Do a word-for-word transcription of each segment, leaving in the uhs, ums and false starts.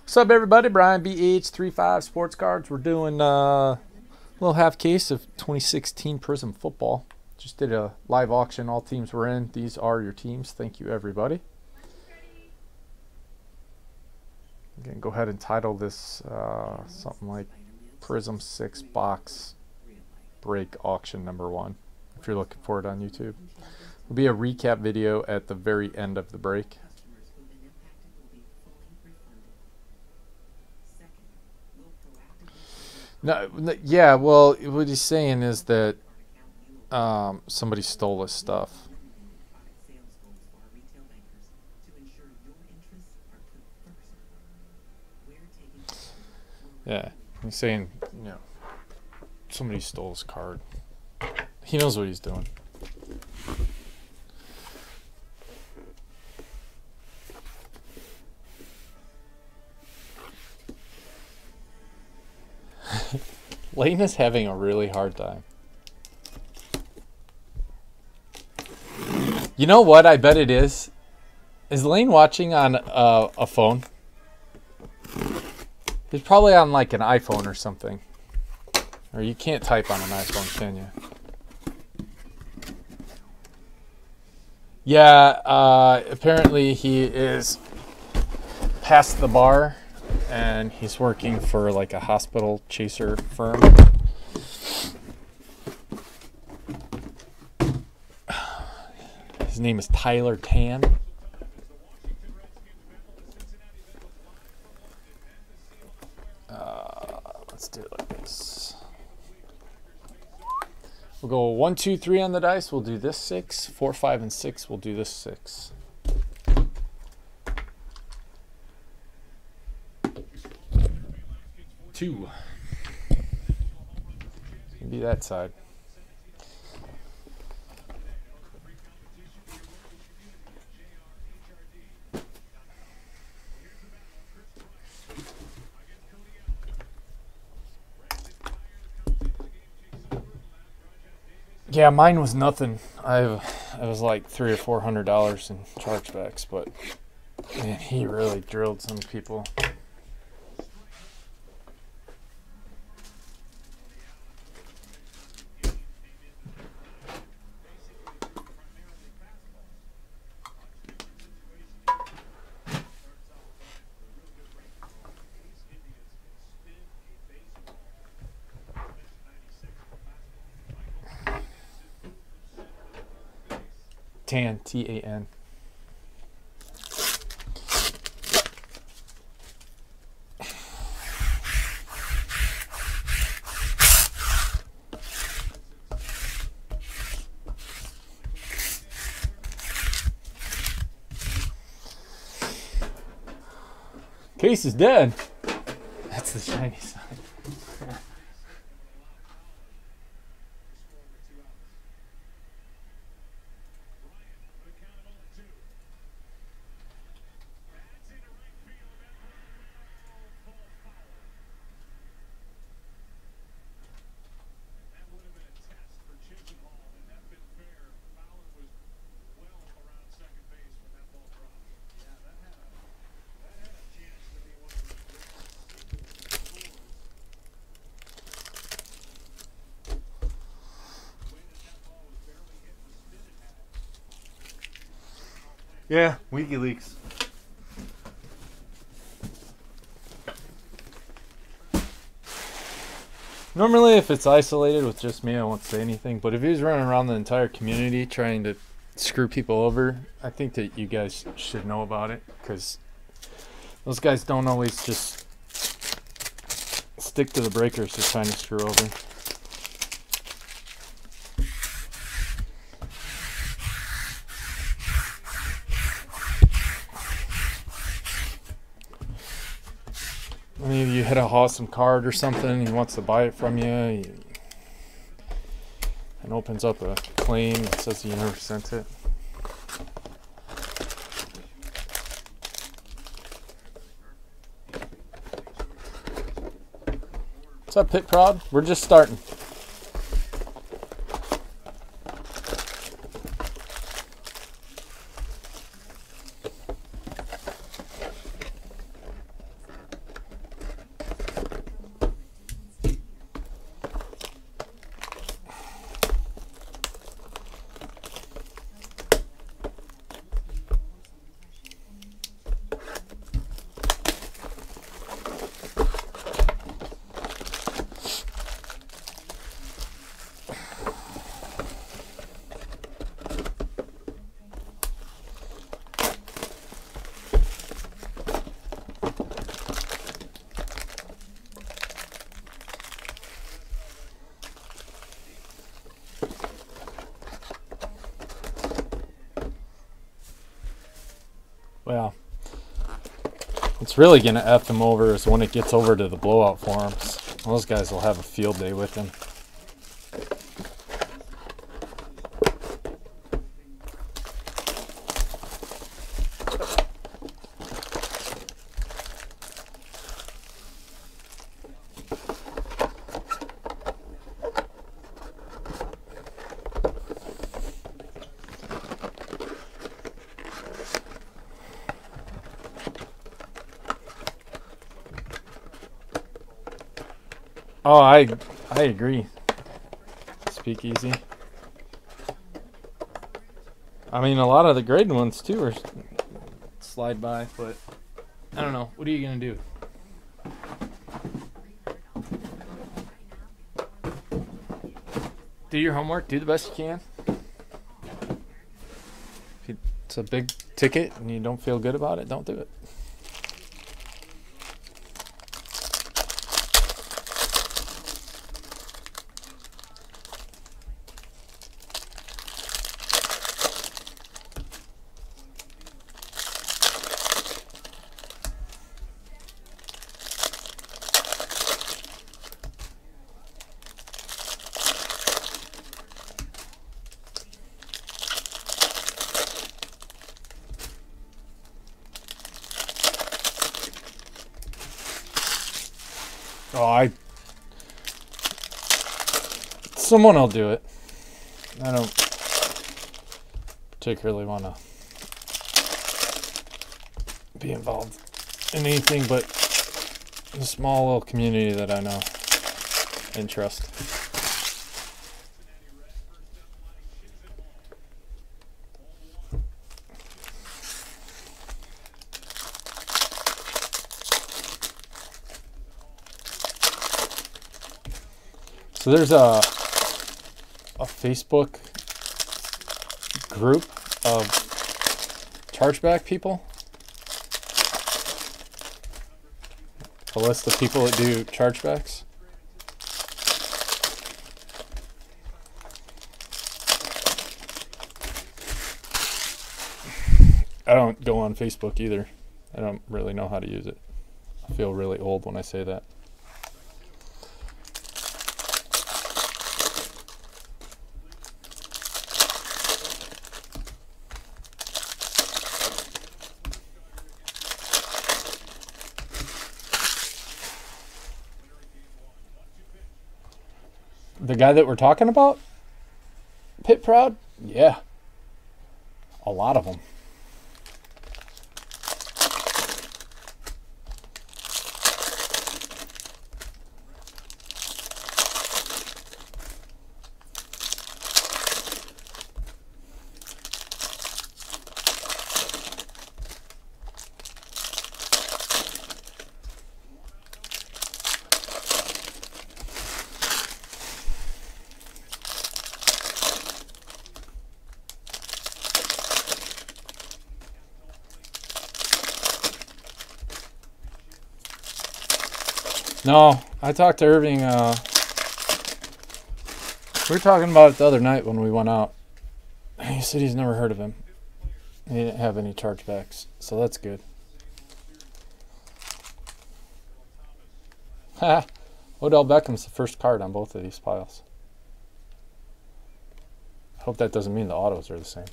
What's up, everybody? Brian B H thirty-five Sports Cards. We're doing uh, a little half case of twenty sixteen Prism football. Just did a live auction. All teams were in. These are your teams. Thank you, everybody. I'm going to go ahead and title this uh, something like Prism six box break auction number one, if you're looking for it on YouTube. There'll be a recap video at the very end of the break. No, yeah, well, what he's saying is that um, somebody stole his stuff. Yeah, he's saying, you know, somebody stole his card. He knows what he's doing. Lane is having a really hard time. You know what? I bet it is. Is Lane watching on uh, a phone? He's probably on like an iPhone or something. Or you can't type on an iPhone, can you? Yeah, uh, apparently he is past the bar. And he's working for like a hospital chaser firm. His name is Tyler Tan. Uh, let's do it like this. We'll go one, two, three on the dice. We'll do this six. Four, five, and six. We'll do this six. Two. Be that side. Yeah, mine was nothing. I it was like three or four hundred dollars in chargebacks, but man, he really drilled some people. Tan, T A N. Case is dead. That's the shiny side. Yeah, WikiLeaks. Normally, if it's isolated with just me, I won't say anything. But if he's running around the entire community trying to screw people over, I think that you guys should know about it. Because those guys don't always just stick to the breakers they're trying to screw over. Maybe you hit a awesome card or something, he wants to buy it from you, he, and opens up a claim that says you never sent it. What's up, Pit Prod? We're just starting. It's really going to F him over is when it gets over to the blowout forums. Those guys will have a field day with him. Oh, I I agree. Speakeasy. I mean, a lot of the graded ones too are slide by, but I don't know. What are you gonna do? Do your homework. Do the best you can. If it's a big ticket and you don't feel good about it, don't do it. Oh, I... Someone will do it. I don't particularly want to be involved in anything but a small little community that I know and trust. So there's a a Facebook group of chargeback people. A list of people that do chargebacks. I don't go on Facebook either. I don't really know how to use it. I feel really old when I say that. The guy that we're talking about? Pit Proud? Yeah. A lot of them. No, I talked to Irving. Uh, we were talking about it the other night when we went out. He said he's never heard of him. He didn't have any chargebacks, so that's good. Ha! Odell Beckham's the first card on both of these piles. I hope that doesn't mean the autos are the same.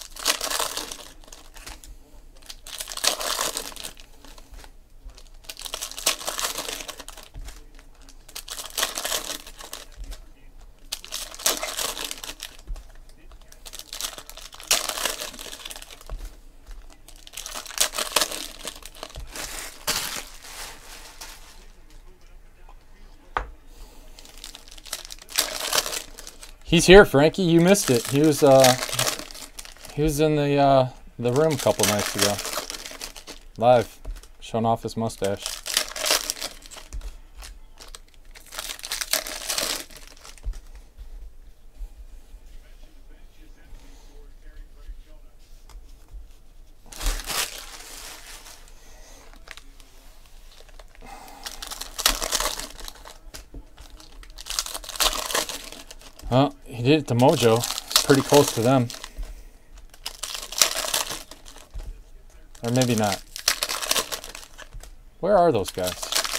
He's here, Frankie. You missed it. He was uh, he was in the uh, the room a couple nights ago, live, showing off his mustache. Well, he did it to Mojo. It's pretty close to them. Or maybe not. Where are those guys?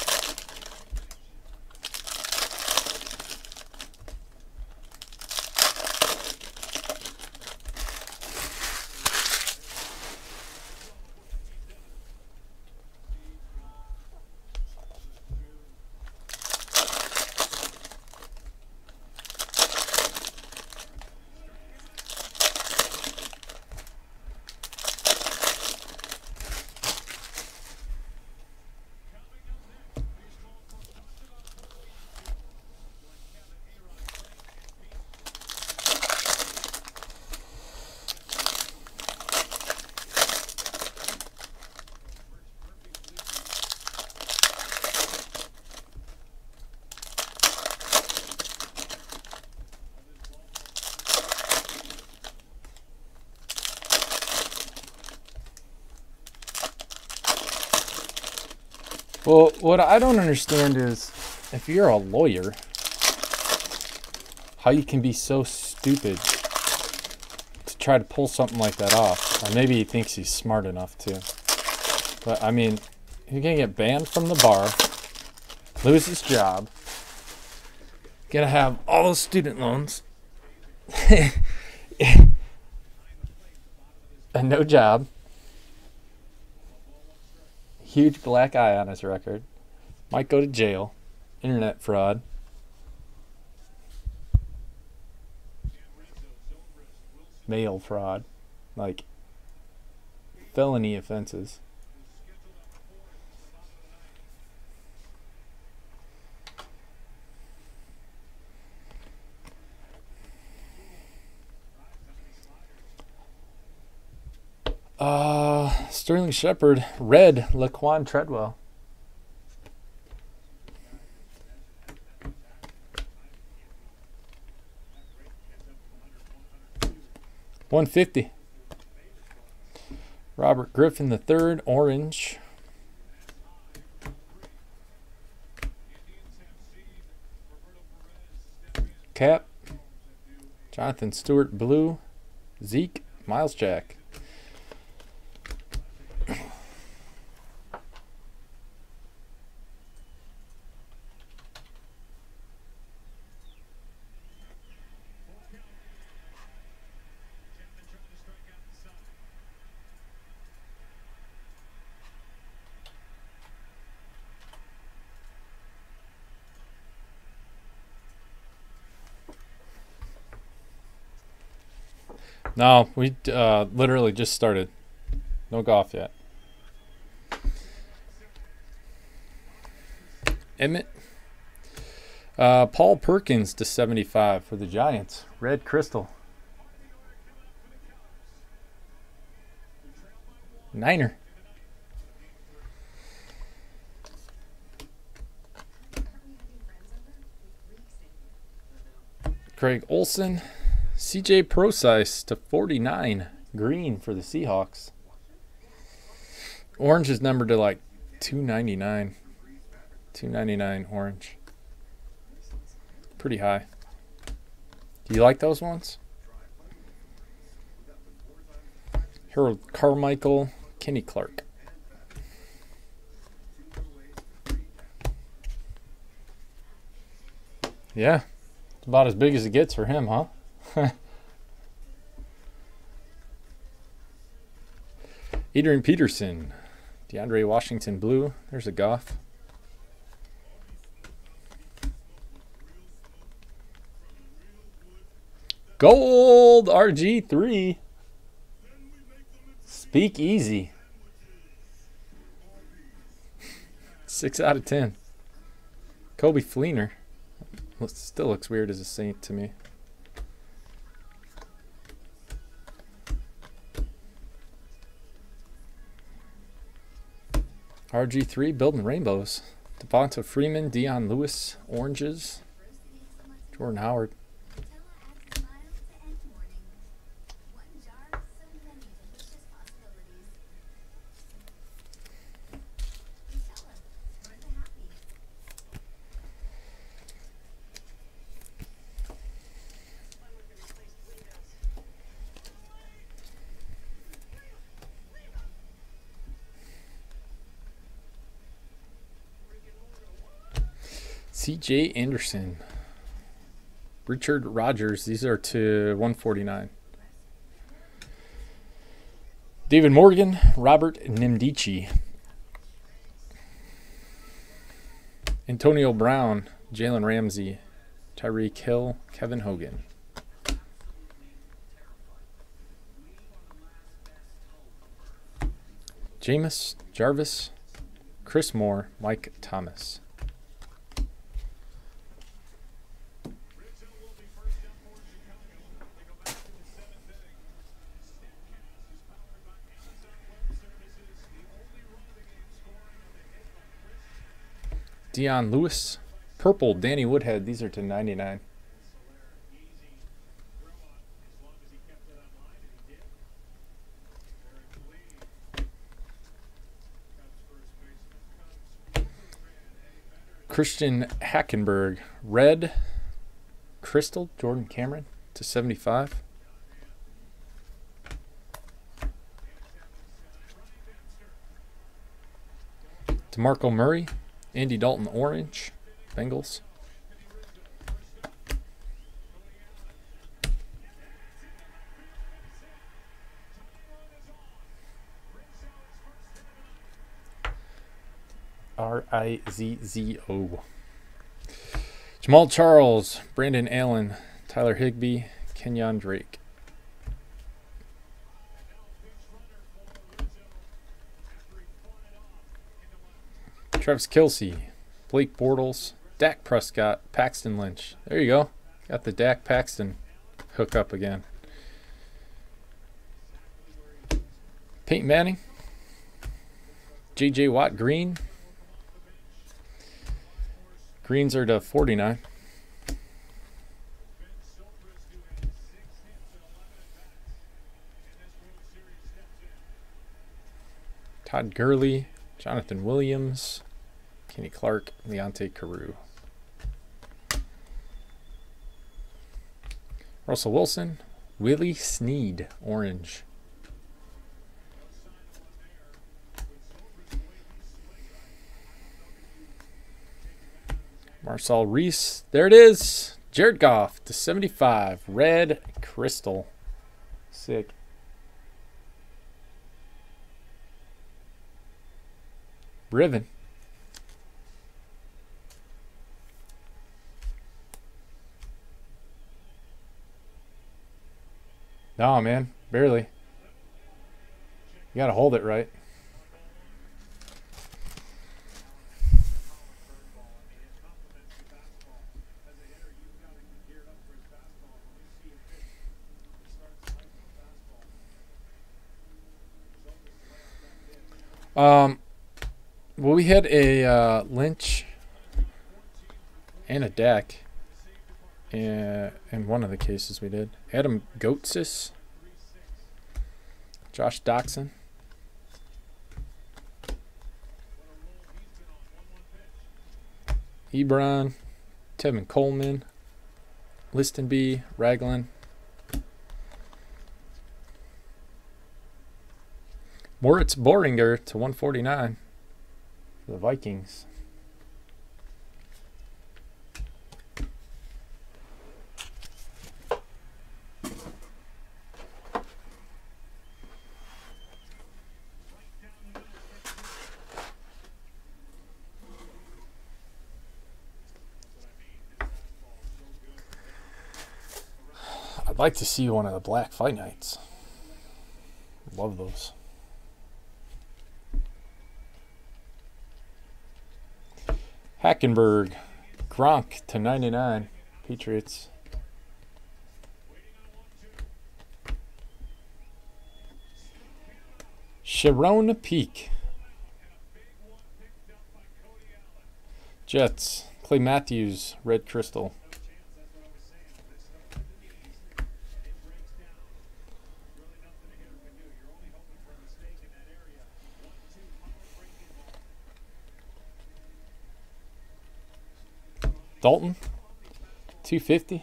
Well, what I don't understand is, if you're a lawyer, how you can be so stupid to try to pull something like that off. Or maybe he thinks he's smart enough to. But, I mean, you're going to get banned from the bar, lose his job, going to have all those student loans, and no job. Huge black eye on his record. Might go to jail. Internet fraud. Mail fraud. Like, felony offenses. Uh, Sterling Shepard, red, Laquan Treadwell. one fifty. Robert Griffin the third, orange. Cap. Jonathan Stewart, blue. Zeke, Miles Jack. No, we uh, literally just started. No golf yet. Emmett. Uh, Paul Perkins to seventy-five for the Giants. Red crystal. Niner. Craig Olson. C J Prosise to forty-nine. Green for the Seahawks. Orange is numbered to like two ninety-nine. two ninety-nine orange. Pretty high. Do you like those ones? Harold Carmichael. Kenny Clark. Yeah. It's about as big as it gets for him, huh? Adrian Peterson, DeAndre Washington blue. There's a Goff. Gold R G three. Speak easy. Six out of ten. Kobe Fleener. Still looks weird as a Saint to me. R G three building rainbows. Devonta Freeman, Dion Lewis, oranges. Jordan Howard. C J Anderson. Richard Rogers. These are to one forty-nine. David Morgan. Robert Nimdici. Antonio Brown. Jalen Ramsey. Tyreek Hill. Kevin Hogan. Jameis Jarvis. Chris Moore. Mike Thomas. Dion Lewis. Purple, Danny Woodhead. These are to ninety-nine. Christian Hackenberg. Red. Crystal, Jordan Cameron to seventy-five. DeMarco Murray. Andy Dalton orange, Bengals. R I Z Z O. Jamal Charles, Brandon Allen, Tyler Higbee, Kenyon Drake. Travis Kelce, Blake Bortles, Dak Prescott, Paxton Lynch. There you go. Got the Dak Paxton hook up again. Peyton Manning, J J Watt Green. Greens are to forty-nine. Todd Gurley, Jonathan Williams, Kenny Clark, Leonte Carew. Russell Wilson, Willie Snead, orange. Marcel Reese, there it is. Jared Goff to seventy-five, red crystal. Sick. Riven. No, man, barely. You gotta hold it right. Um, well, we had a uh, Lynch and a Dak. In, in one of the cases we did. Adam Goetsis. Josh Doxson. Ebron. Tevin Coleman. Listenby. Raglan. Moritz Boringer to one forty-nine for the Vikings. I'd like to see one of the Black Fight Nights. Love those. Hackenberg, Gronk to ninety-nine, Patriots. Sharon Peak, Jets. Clay Matthews, red crystal. Dalton, two fifty.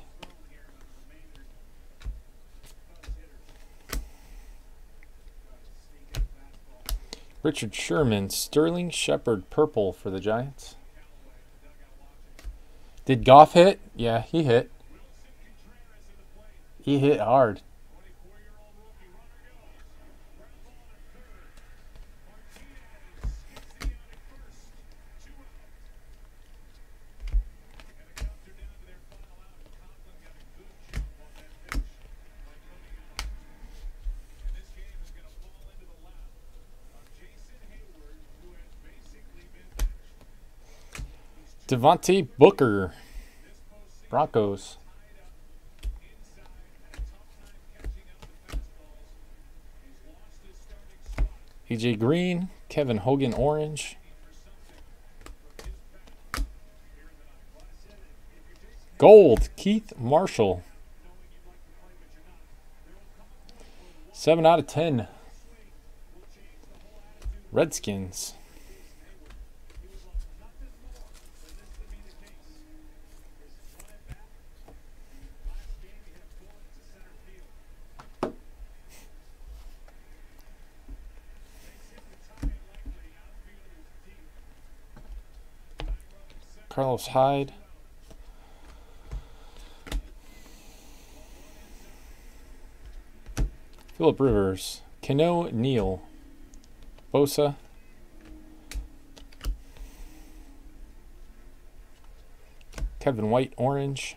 Richard Sherman, Sterling Shepard, purple for the Giants. Did Goff hit? Yeah, he hit. He hit hard. Devontae Booker, Broncos. A J Green, Kevin Hogan, orange. Gold, Keith Marshall. seven out of ten. Redskins. Carlos Hyde. Phillip Rivers. Keno Neal. Bosa. Kevin White, orange.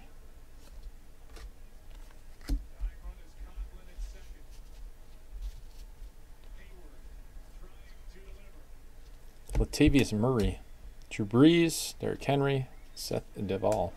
Latavius Murray. Drew Brees, Derrick Henry, Seth Duvall.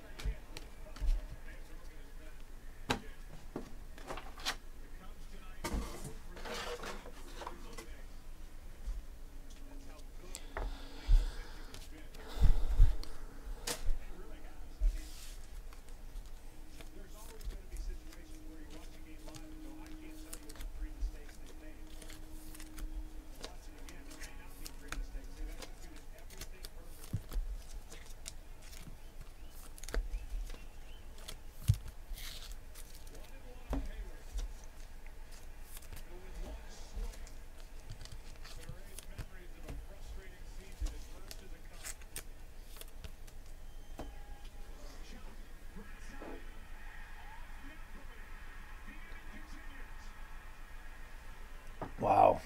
Wow.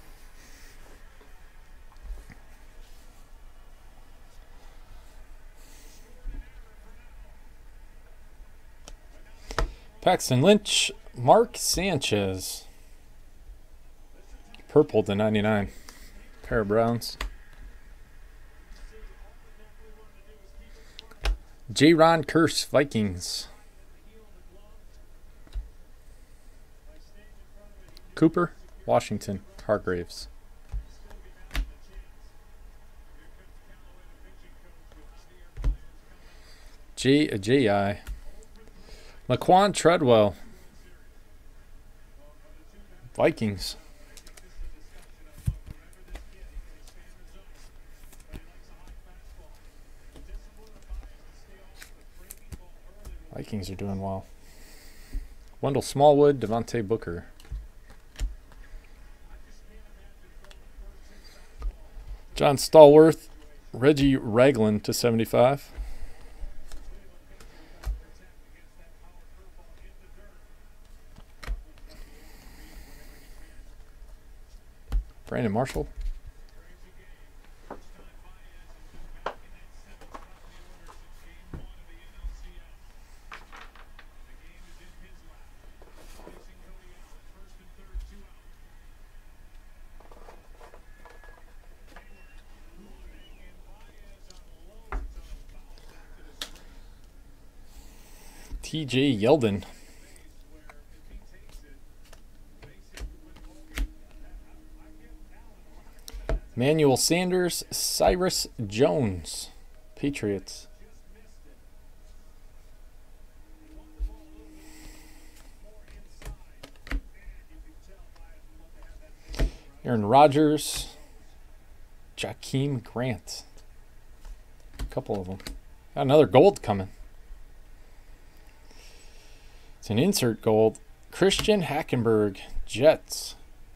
Paxton Lynch, Mark Sanchez. Purple to ninety-nine. Pair of Browns. J-Ron Curse, Vikings. Cooper, Washington, Hargraves. J J I. Laquan Treadwell, Vikings. Vikings are doing well. Wendell Smallwood, Devontae Booker. John Stallworth, Reggie Ragland to seventy-five. Brandon Marshall. T J Yeldon. Manuel Sanders, Cyrus Jones, Patriots. Aaron Rodgers, Jakeem Grant. A couple of them. Got another gold coming. It's an insert gold. Christian Hackenberg, Jets.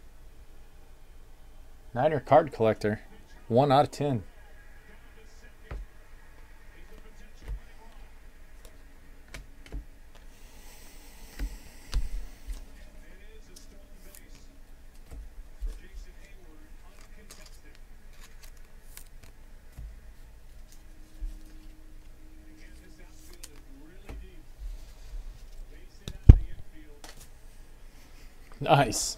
Niner card collector. One out of ten. Nice.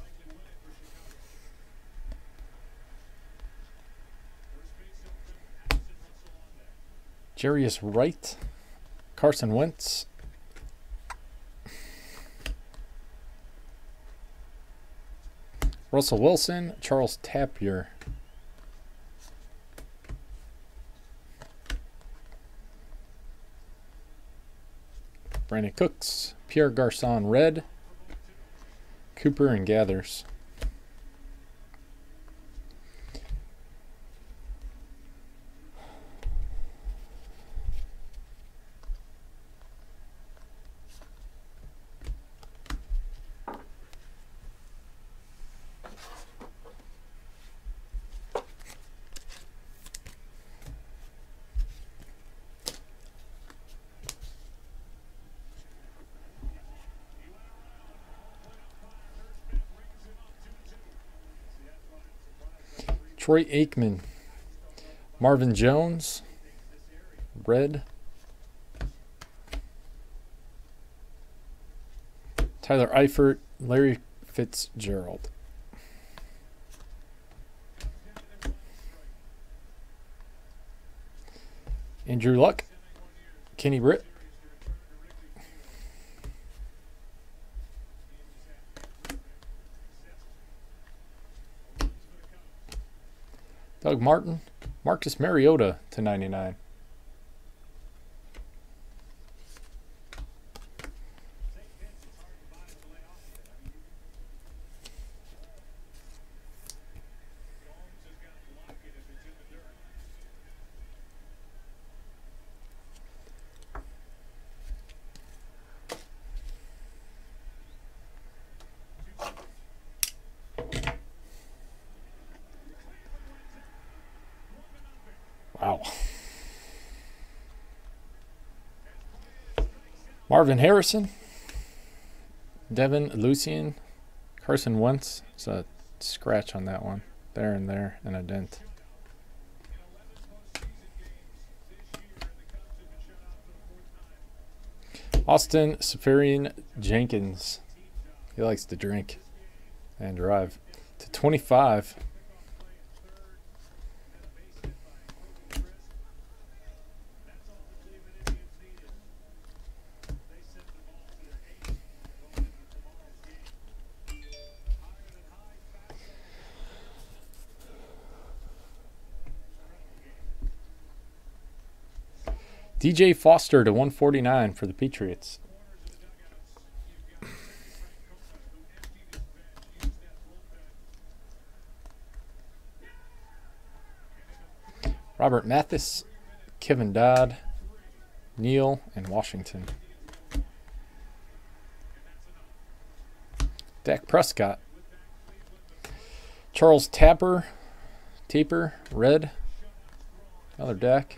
Jarius Wright, Carson Wentz, Russell Wilson, Charles Tapper, Brandon Cooks, Pierre Garçon red, Cooper and Gathers. Troy Aikman, Marvin Jones, red. Tyler Eifert, Larry Fitzgerald. Andrew Luck, Kenny Britt. Doug Martin, Marcus Mariota to ninety-nine. Wow. Marvin Harrison, Devin Lucien, Carson Wentz. It's a scratch on that one. There and there, and a dent. Austin Safarian Jenkins. He likes to drink and drive. To twenty-five. D J Foster to one forty-nine for the Patriots. Robert Mathis, Kevin Dodd, Neal, and Washington. Dak Prescott. Charles Tapper, Taper, red. Another Dak.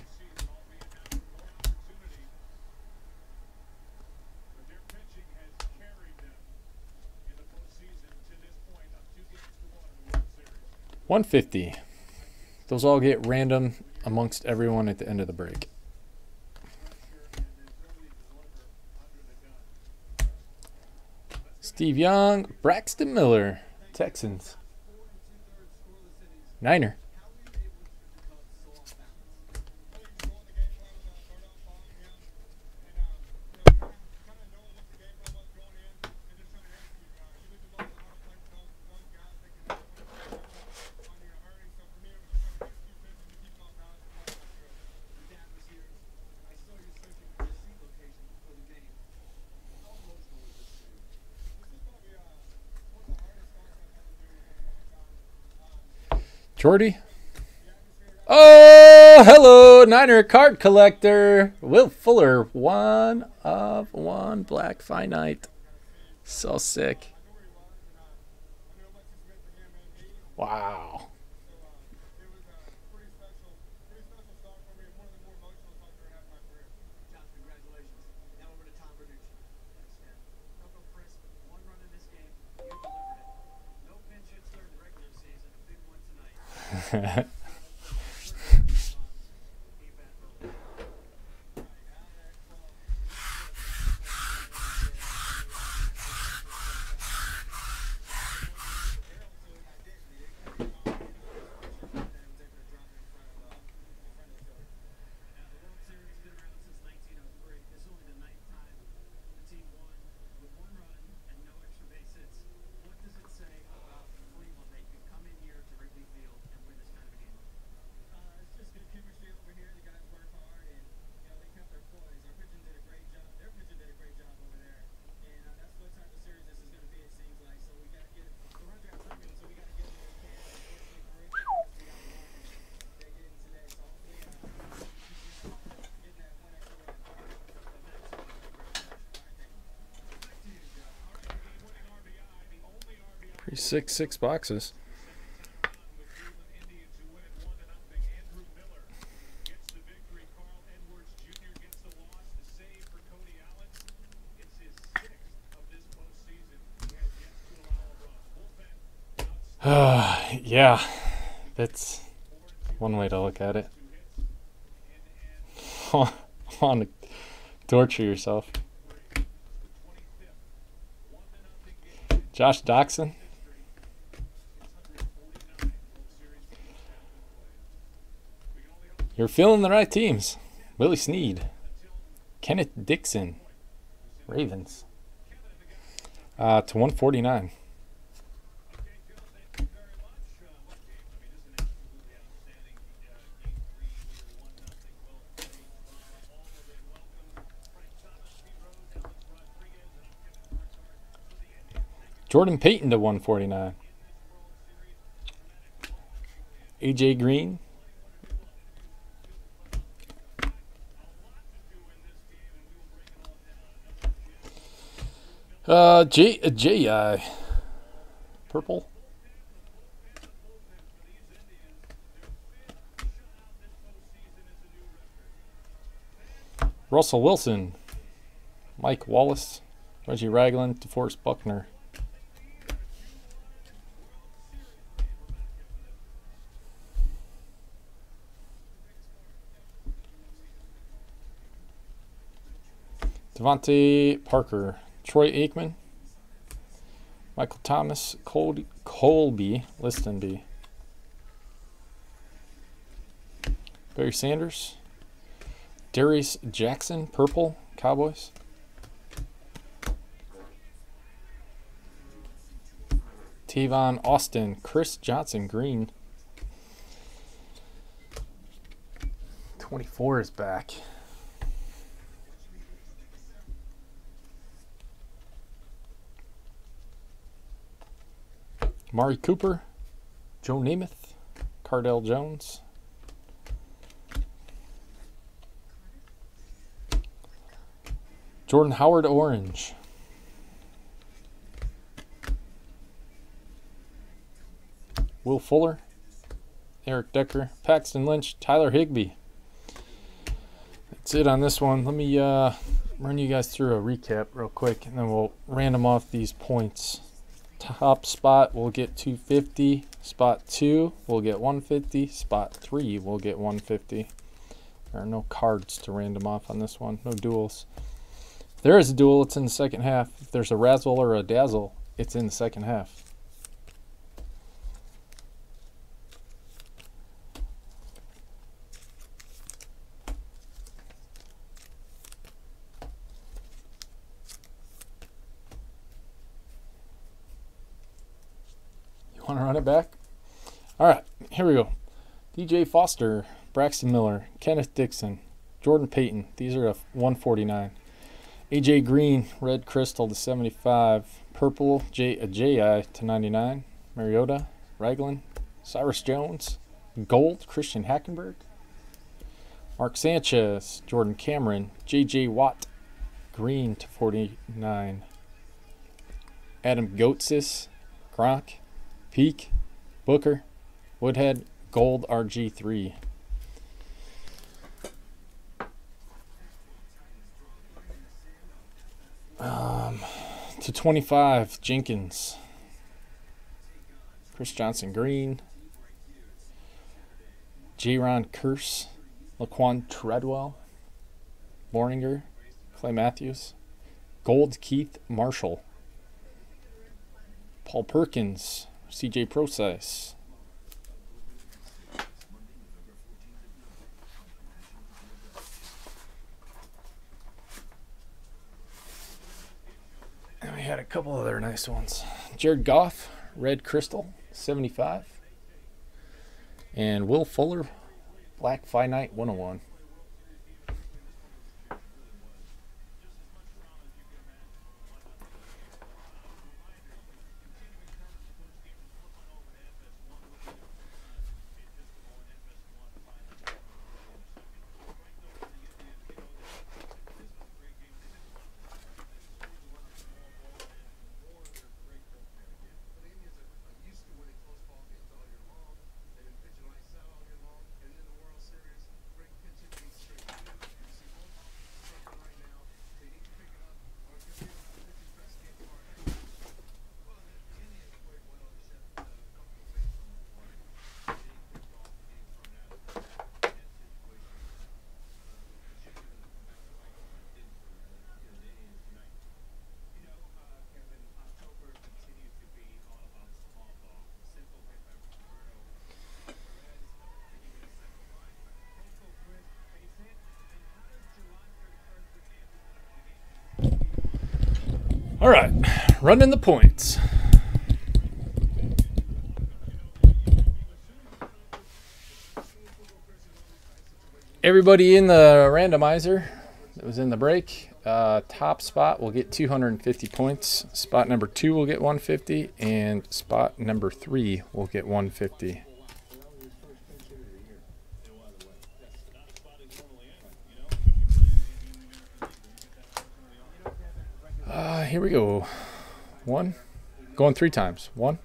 one fifty. Those all get random amongst everyone at the end of the break. Steve Young, Braxton Miller, Texans. Niner. Jordy. Oh, hello, Niner card collector. Will Fuller, one of one black finite. So sick. Wow. Three, six, six boxes. Uh, yeah, that's one way to look at it. Want to torture yourself. Josh Doxson. You're feeling the right teams. Willie Snead. Kenneth Dixon. Ravens. Uh, to one forty-nine. Jordan Payton to one forty-nine. A J Green. Uh, J J I. Purple. Russell Wilson. Mike Wallace. Reggie Ragland. DeForest Buckner. Devontae Parker. Troy Aikman. Michael Thomas. Col Colby. Listenby. Barry Sanders. Darius Jackson. Purple. Cowboys. Tavon Austin. Chris Johnson. Green. twenty-four is back. Amari Cooper, Joe Namath, Cardell Jones. Jordan Howard Orange. Will Fuller, Eric Decker, Paxton Lynch, Tyler Higbee. That's it on this one. Let me uh, run you guys through a recap real quick, and then we'll random off these points. Top spot will get two fifty. Spot two will get one fifty. Spot three will get one fifty. There are no cards to random off on this one. No duels. If there is a duel, it's in the second half. If there's a razzle or a dazzle, it's in the second half. Want to run it back? All right, here we go. D J Foster, Braxton Miller, Kenneth Dixon, Jordan Payton. These are a one forty-nine. A J Green, Red Crystal to seventy-five. Purple, J a J I to ninety-nine. Mariota, Ragland, Cyrus Jones, Gold, Christian Hackenberg. Mark Sanchez, Jordan Cameron, J J Watt, Green to forty-nine. Adam Goetsis, Gronk, Peak, Booker, Woodhead, Gold R G three. Um, to twenty-five, Jenkins, Chris Johnson Green, J-Ron Curse, Laquan Treadwell, Morninger, Clay Matthews, Gold Keith Marshall, Paul Perkins, C J Procise. And we had a couple other nice ones. Jared Goff, Red Crystal, seventy-five. And Will Fuller, Black Finite, one oh one. All right, running the points. Everybody in the randomizer that was in the break, uh, top spot will get two hundred fifty points. Spot number two will get one hundred fifty, and spot number three will get one hundred fifty. Uh, here we go. One, going three times. One,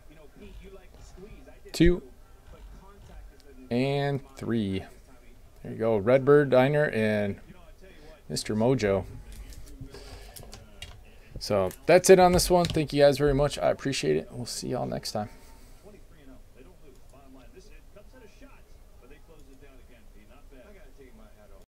two, and three. There you go, Redbird Diner and Mister Mojo. So that's it on this one. Thank you guys very much. I appreciate it. We'll see y'all next time.